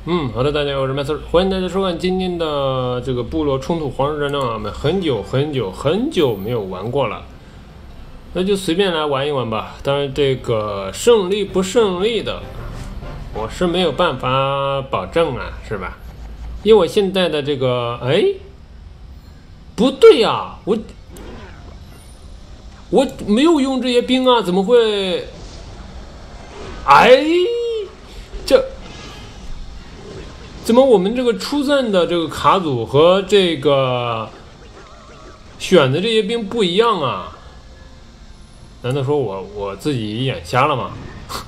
好的，大家好，我是麦斯，欢迎大家收看今天的这个部落冲突皇室战争啊，我们很久没有玩过了，那就随便来玩一玩吧。当然，这个胜利不胜利的，我是没有办法保证啊，是吧？因为我现在的这个，不对呀，我没有用这些兵啊，怎么会？这。怎么我们这个出战的这个卡组和这个选的这些兵不一样啊？难道说我自己眼瞎了吗？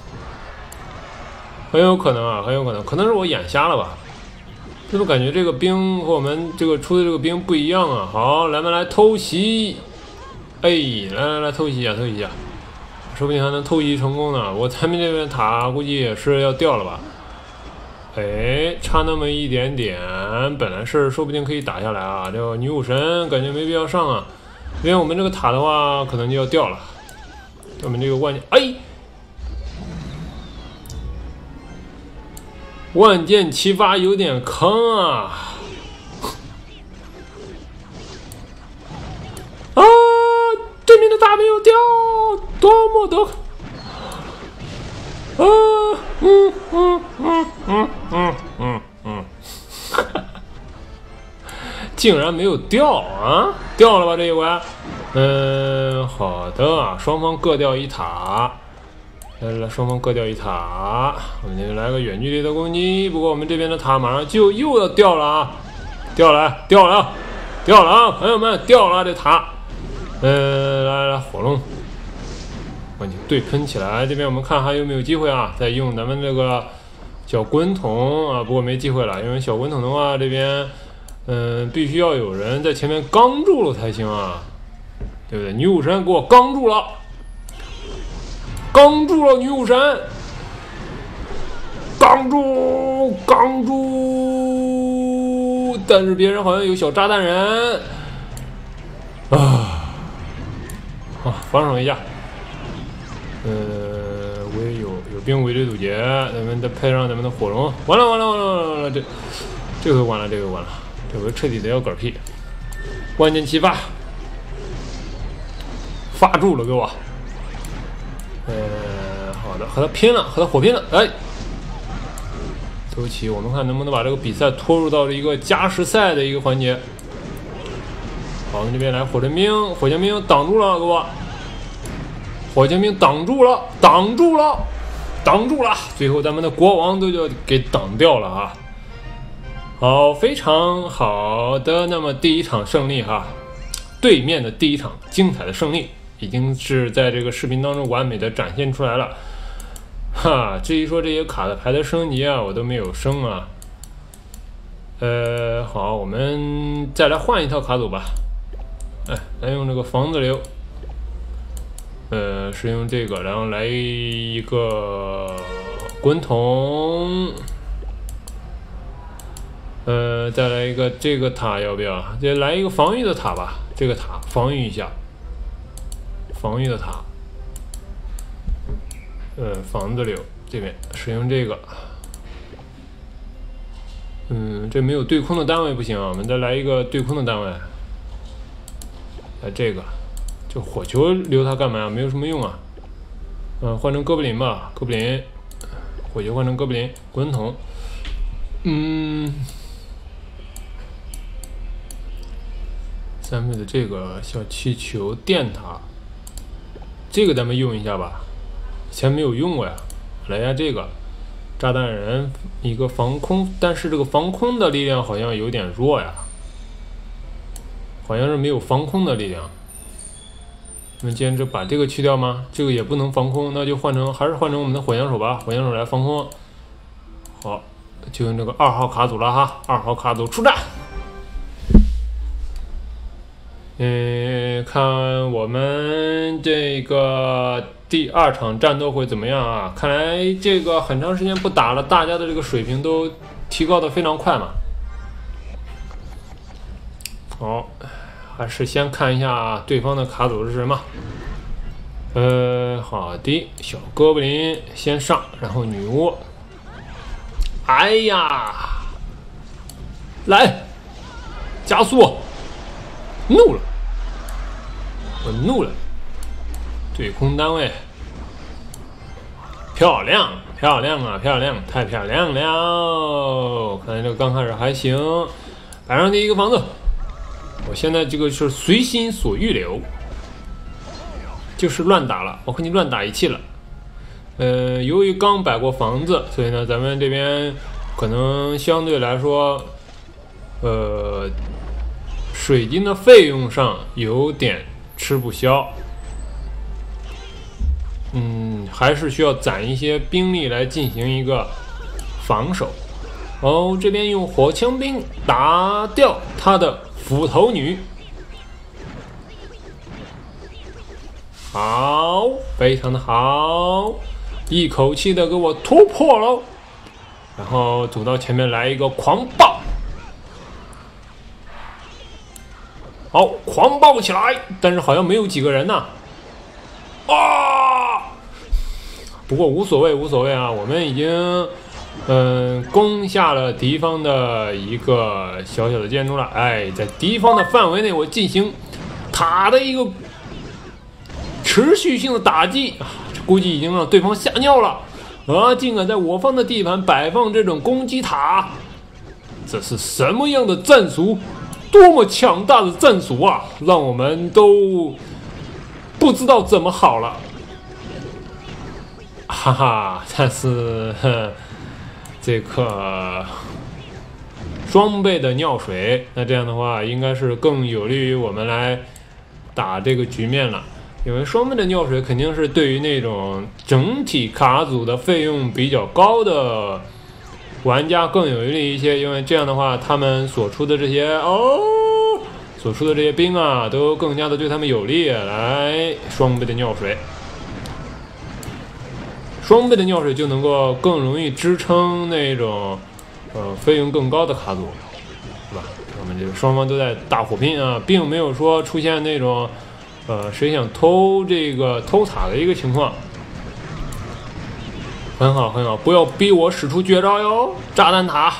很有可能啊，可能是我眼瞎了吧？怎么感觉这个兵和我们这个出的这个兵不一样啊？好，来偷袭！来偷袭啊，说不定还能偷袭成功呢。我咱们这边塔估计也是要掉了吧？差那么一点点，本来是说不定可以打下来啊。这个女武神感觉没必要上啊，因为我们这个塔的话可能就要掉了。我们这个万箭齐发有点坑啊！对面的塔没有掉，多么的！竟然没有掉啊！掉了吧这一回？好的啊，双方各掉一塔。双方各掉一塔。我们这来个远距离的攻击，不过我们这边的塔马上就又要掉了啊！掉了啊，朋友们，掉了这塔。来，火龙。对喷起来，这边我们看还有没有机会啊？再用咱们这个小滚筒啊，不过没机会了，因为小滚筒的话，这边必须要有人在前面刚住了才行啊，对不对？女武神给我刚住了，女武神，刚住，但是别人好像有小炸弹人防守一下。我也有兵围追堵截，咱们再配上咱们的火龙，完了，这回完了，这回彻底的要嗝屁，万箭齐发，发住了给我，好的，和他火拼了，走起，我们看能不能把这个比赛拖入到一个加时赛的一个环节。好，我们这边来火箭兵挡住了给我。火箭兵挡住了，最后咱们的国王都就给挡掉了啊！好，非常好的，那么第一场胜利哈，对面的第一场精彩的胜利，已经是在这个视频当中完美的展现出来了。至于说这些卡的牌的升级啊，我都没有升啊。好，我们再来换一套卡组吧。来用这个房子流。使用这个，然后来一个滚筒，再来一个这个塔，要不要？再来一个防御的塔吧，这个塔防御一下，防御的塔，房子流这边使用这个，这没有对空的单位不行啊，我们再来一个对空的单位，来这个。这火球留它干嘛呀？没有什么用啊。换成哥布林吧，火球换成哥布林，滚筒。3倍的这个小气球电塔，这个咱们用一下吧，以前没有用过呀。来呀，这个炸弹人一个防空，但是这个防空的力量好像有点弱呀，好像是没有防空的力量。那么既然把这个去掉吗？这个也不能防空，那就还是换成我们的火枪手吧，火枪手来防空。好，就用这个2号卡组了哈，2号卡组出战。看我们这个第2场战斗会怎么样啊？看来这个很长时间不打了，大家的这个水平都提高的非常快嘛。好。还是先看一下对方的卡组是什么。好的，小哥布林先上，然后女巫哎呀，来，加速！怒了，我怒了！对空单位，漂亮，漂亮啊，漂亮，太漂亮了！看来这个刚开始还行，摆上第一个房子。我现在这个是随心所欲流，就是乱打了，我和你乱打一气了。由于刚摆过房子，所以呢，咱们这边可能相对来说，水晶的费用上有点吃不消。还是需要攒一些兵力来进行一个防守。哦，这边用火枪兵打掉他的斧头女。好，非常的好，一口气的给我突破了，然后走到前面来一个狂暴，好，狂暴起来，但是好像没有几个人呢，不过无所谓，无所谓啊，我们已经攻下了敌方的一个小小的建筑了，哎，在敌方的范围内，我进行塔的一个持续性的打击啊，这估计已经让对方吓尿了啊！竟敢在我方的地盘摆放这种攻击塔，这是什么样的战术？多么强大的战术啊！让我们都不知道怎么好了。哈哈，但是这个双倍的尿水，那这样的话应该是更有利于我们来打这个局面了。因为双倍的尿水肯定是对于那种整体卡组的费用比较高的玩家更有利一些，因为这样的话他们所出的这些兵啊，都更加的对他们有利。来，双倍的尿水。双倍的尿水就能够更容易支撑那种费用更高的卡组，是吧？我们这个双方都在大火拼啊，并没有说出现那种谁想偷塔的一个情况。很好很好，不要逼我使出绝招哟，炸弹塔！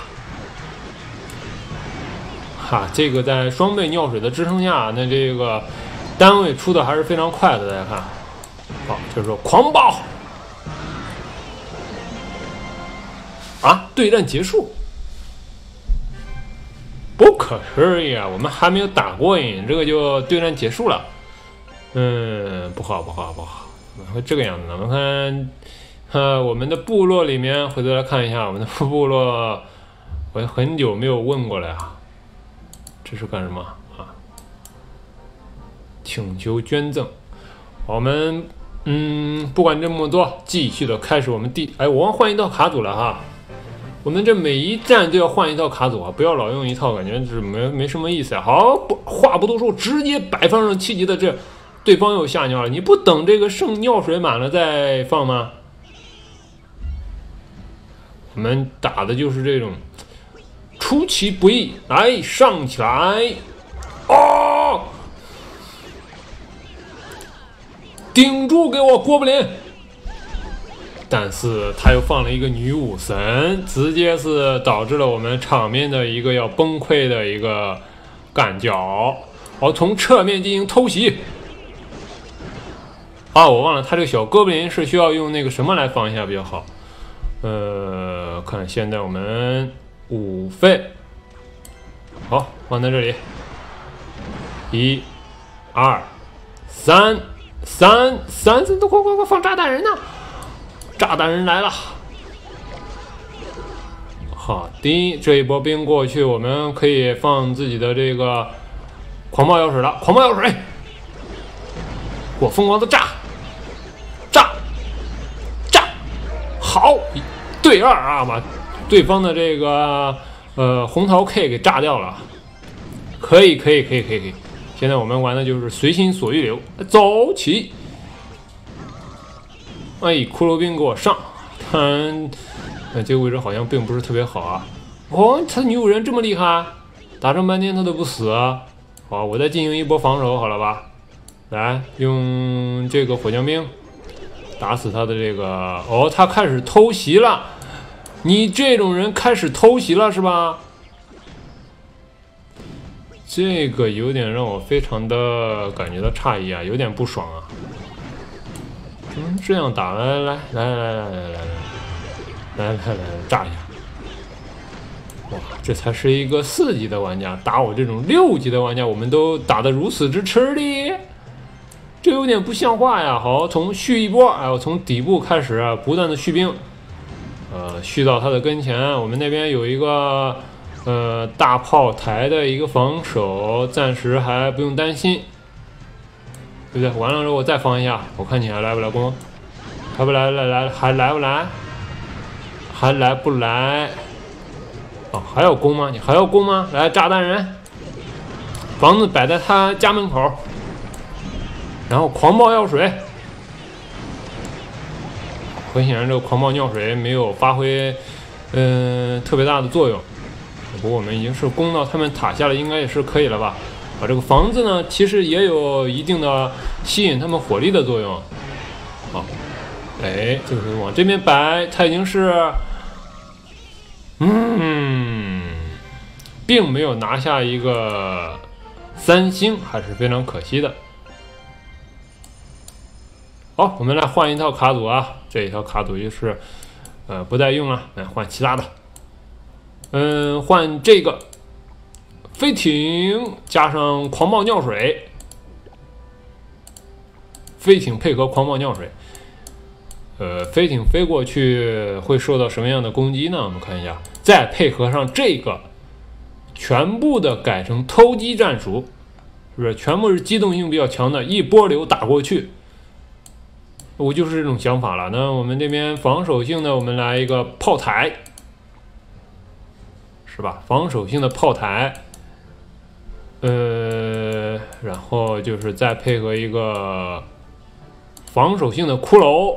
哈，这个在双倍尿水的支撑下，那这个单位出的还是非常快的，大家看，好，就是说狂暴。啊！对战结束，不可思议啊！我们还没有打过瘾，这个就对战结束了。不好，怎么会这个样子呢？我们看，我们的部落里面，回头来看一下我们的部落，我很久没有问过了呀。这是干什么啊？请求捐赠。我们不管这么多，继续的开始我们我忘换一道卡组了哈。我们这每一站都要换一套卡组啊，不要老用一套，感觉是没什么意思啊。好，话不多说，直接摆放上7级的，这对方又吓尿了。你不等这个剩尿水满了再放吗？我们打的就是这种出其不意，来上起来，顶住，给我郭布林！但是他又放了一个女武神，直接是导致了我们场面的一个要崩溃的一个干脚。好，从侧面进行偷袭。我忘了，他这个小哥布林是需要用那个什么来放一下比较好。看现在我们5费，好，放在这里。1、2、3，都快放炸弹人呢！炸弹人来了，好的，这一波兵过去，我们可以放自己的这个狂暴药水了。狂暴药水，我疯狂的炸，好，对2啊，把对方的这个红桃 K 给炸掉了，可以。现在我们玩的就是随心所欲流，走起。骷髅兵给我上，这个位置好像并不是特别好啊。他女武人这么厉害，打这么半天他都不死啊。好，我再进行一波防守，好了吧？来，用这个火枪兵打死他的这个。他开始偷袭了。 你这种人开始偷袭了是吧？这个有点让我非常的感觉到诧异啊，有点不爽啊。这样打，来，炸一下！哇，这才是一个4级的玩家，打我这种6级的玩家，我们都打得如此之吃力，这有点不像话呀！好，从续一波，哎，我从底部开始啊，不断的续兵，续到他的跟前。我们那边有一个大炮台的一个防守，暂时还不用担心，对不对？完了之后我再放一下，我看你还来不来攻？还不来，还来不来？还来不来？哦，还要攻吗？你还要攻吗？来，炸弹人，房子摆在他家门口，然后狂暴药水。很显然，这个狂暴尿水没有发挥特别大的作用。不过我们已经是攻到他们塔下了，应该也是可以了吧？把这个房子呢，其实也有一定的吸引他们火力的作用。好，哎，就是往这边摆，它已经是，并没有拿下一个3星，还是非常可惜的。好，我们来换一套卡组啊，这一套卡组就是不再用了，来换其他的。换这个飞艇加上狂暴尿水，飞艇配合狂暴尿水。飞艇飞过去会受到什么样的攻击呢？我们看一下，再配合上这个，全部的改成偷鸡战术，是不是？全部是机动性比较强的，一波流打过去。我就是这种想法了。那我们这边防守性的，我们来一个炮台，是吧？防守性的炮台，然后就是再配合一个防守性的骷髅，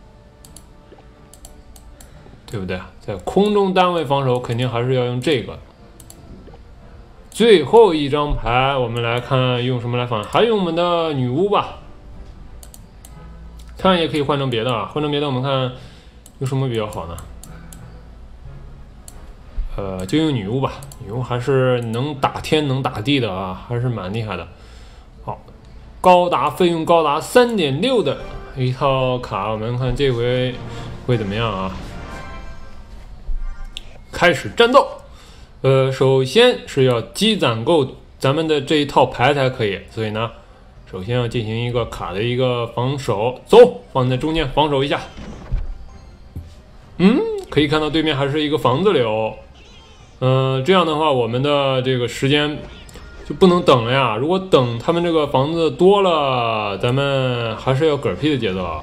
对不对？在空中单位防守肯定还是要用这个。最后一张牌，我们来看用什么来防？还用我们的女巫吧。看也可以换成别的啊，换成别的我们看有什么比较好呢？就用女巫吧，女巫还是能打天能打地的啊，还是蛮厉害的。好，费用高达 3.6 的一套卡，我们看这回会怎么样啊？开始战斗，首先是要积攒够咱们的这一套牌才可以，所以呢。首先要进行一个卡的一个防守，走，放在中间防守一下。可以看到对面还是一个房子流。这样的话，我们的这个时间就不能等了呀。如果等他们这个房子多了，咱们还是要嗝屁的节奏，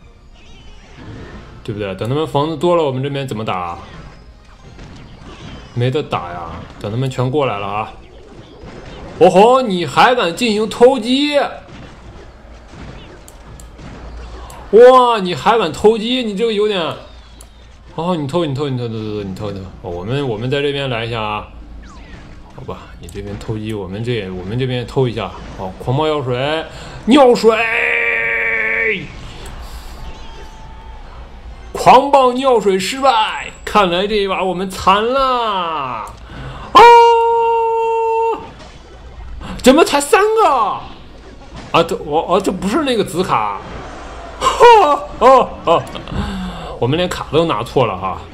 对不对？等他们房子多了，我们这边怎么打？没得打呀！等他们全过来了啊！哦吼，你还敢进行偷鸡？哇，你还敢偷鸡？你这个有点……哦，你偷！哦，我们在这边来一下啊，好吧，你这边偷鸡，我们这边偷一下。好，狂暴药水，尿水，狂暴尿水失败，看来这一把我们惨了啊！怎么才3个啊？这不是那个紫卡。我们连卡都拿错了哈。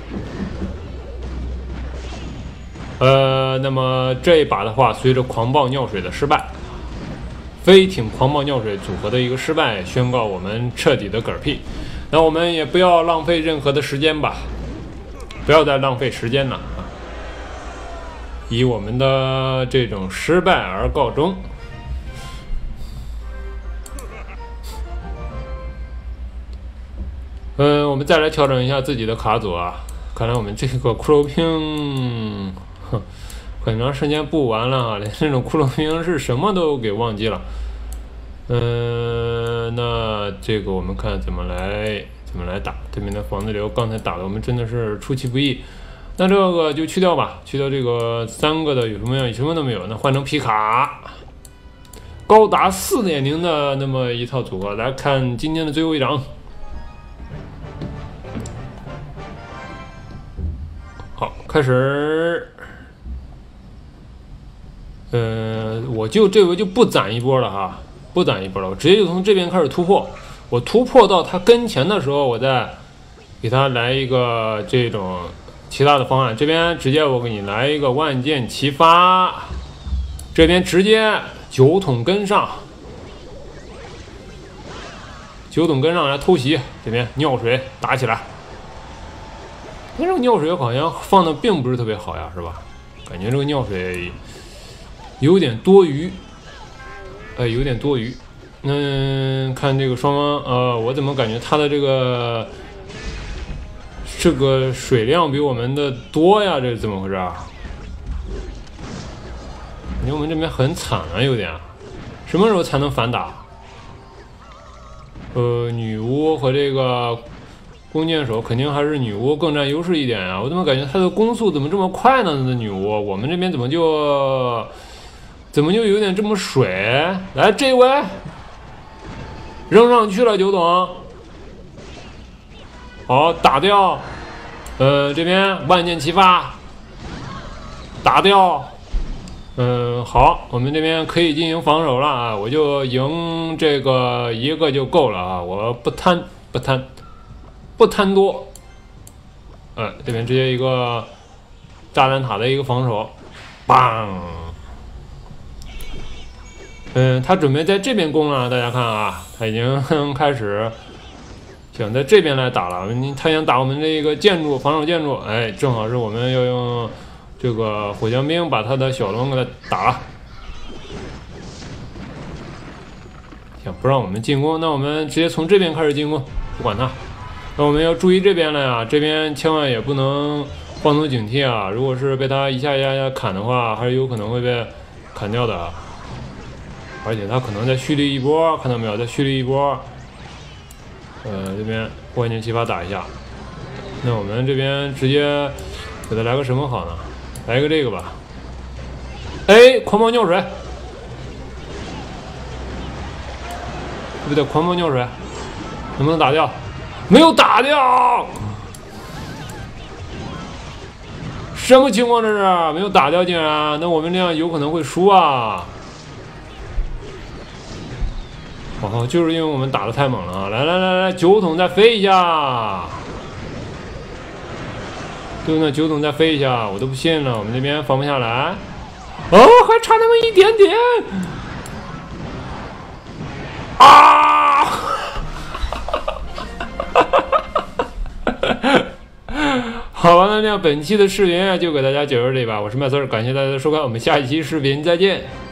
那么这一把的话，随着狂暴尿水的失败，飞艇狂暴尿水组合的一个失败，宣告我们彻底的嗝屁。那我们也不要浪费任何的时间吧，不要再浪费时间了啊！以我们的这种失败而告终。我们再来调整一下自己的卡组啊！看来我们这个骷髅兵，很长时间不玩了啊，连这种骷髅兵是什么都给忘记了。那这个我们看怎么来打对面的房子流，刚才打的我们真的是出其不意。那这个就去掉吧，去掉这个3个的有什么样？什么都没有，那换成皮卡，高达 4.0 的那么一套组合。来看今天的最后一掌。 好，开始。我这回就不攒一波了哈，不攒一波了，我直接就从这边开始突破。我突破到他跟前的时候，我再给他来一个这种其他的方案。这边直接我给你来一个万箭齐发，这边直接9桶跟上，9桶跟上来偷袭，这边尿水打起来。这个尿水好像放的并不是特别好呀，是吧？感觉这个尿水有点多余，有点多余。看这个双方，我怎么感觉他的这个水量比我们的多呀？这是怎么回事啊？感觉我们这边很惨啊，有点。什么时候才能反打？女巫和这个弓箭手肯定还是女巫更占优势一点啊！我怎么感觉他的攻速怎么这么快呢？这女巫，我们这边怎么就有点这么水？来，这位扔上去了，9桶，好，打掉。这边万箭齐发，打掉。好，我们这边可以进行防守了啊！我就赢这个一个就够了啊！我不贪多。这边直接一个炸弹塔的一个防守，棒！他准备在这边攻了，大家看啊，他已经开始想在这边来打了。他想打我们这个建筑，防守建筑，正好是我们要用这个火枪兵把他的小龙给他打了，想不让我们进攻，那我们直接从这边开始进攻，不管他。那我们要注意这边了呀，这边千万也不能放松警惕啊！如果是被他一下砍的话，还是有可能会被砍掉的。而且他可能再蓄力一波，看到没有？再蓄力一波。这边万箭齐发打一下。那我们这边直接给他来个什么好呢？来一个这个吧。狂暴尿水，对不对？狂暴尿水能不能打掉？没有打掉。什么情况这是？没有打掉竟然？那我们这样有可能会输啊！就是因为我们打得太猛了啊！来，9桶再飞一下，对呢，9桶再飞一下，我都不信了，我们这边防不下来，还差那么一点点啊！好吧，那这样本期的视频就给大家讲到这里吧，我是麦穗儿，感谢大家的收看，我们下一期视频再见。